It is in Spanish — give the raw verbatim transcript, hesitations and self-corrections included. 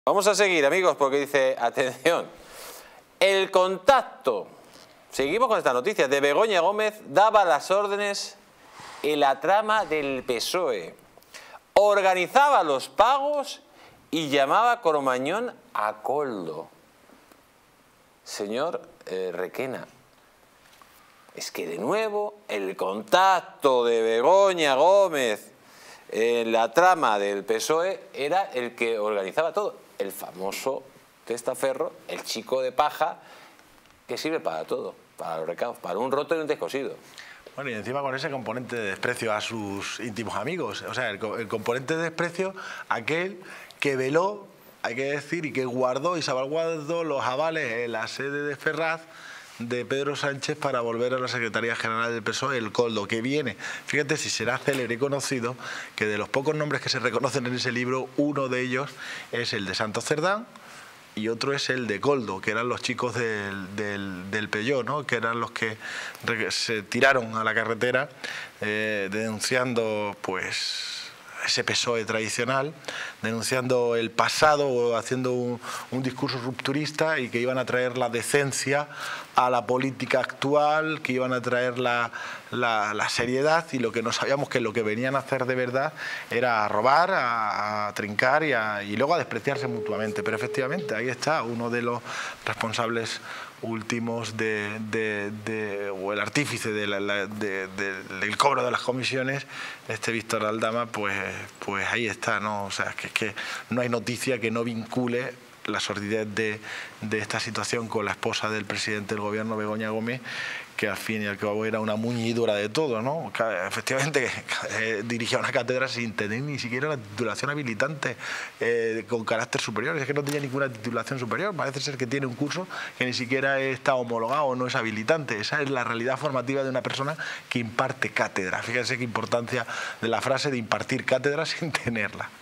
Vamos a seguir, amigos, porque dice, atención, el contacto, seguimos con esta noticia, de Begoña Gómez daba las órdenes en la trama del P S O E, organizaba los pagos y llamaba a Cromañón a Koldo. Señor eh, Requena, es que de nuevo el contacto de Begoña Gómez en la trama del P S O E era el que organizaba todo. El famoso testaferro, el chico de paja, que sirve para todo, para los recados, para un roto y un descosido. Bueno, y encima con ese componente de desprecio a sus íntimos amigos. O sea, el, el componente de desprecio, aquel que veló, hay que decir, y que guardó y salvaguardó los avales en la sede de Ferraz de Pedro Sánchez para volver a la Secretaría General del P S O E, el Koldo, que viene, fíjate si será célebre y conocido, que de los pocos nombres que se reconocen en ese libro, uno de ellos es el de Santos Cerdán y otro es el de Koldo, que eran los chicos del, del, del Peugeot, ¿no? Que eran los que se tiraron a la carretera eh, denunciando, pues, ese P S O E tradicional, denunciando el pasado o haciendo un, un discurso rupturista y que iban a traer la decencia a la política actual, que iban a traer la, la, la seriedad, y lo que no sabíamos que lo que venían a hacer de verdad era a robar, a, a trincar y, a, y luego a despreciarse mutuamente. Pero efectivamente ahí está uno de los responsables últimos de, de, de, o el artífice de la, de, de, del cobro de las comisiones, este Víctor Aldama, pues, pues ahí está, ¿no? O sea, es que, es que no hay noticia que no vincule la sordidez de, de esta situación con la esposa del presidente del gobierno, Begoña Gómez, que al fin y al cabo era una muñidura de todo, ¿no? Efectivamente, eh, dirigía una cátedra sin tener ni siquiera la titulación habilitante eh, con carácter superior. Es que no tenía ninguna titulación superior. Parece ser que tiene un curso que ni siquiera está homologado o no es habilitante. Esa es la realidad formativa de una persona que imparte cátedra. Fíjense qué importancia de la frase de impartir cátedra sin tenerla.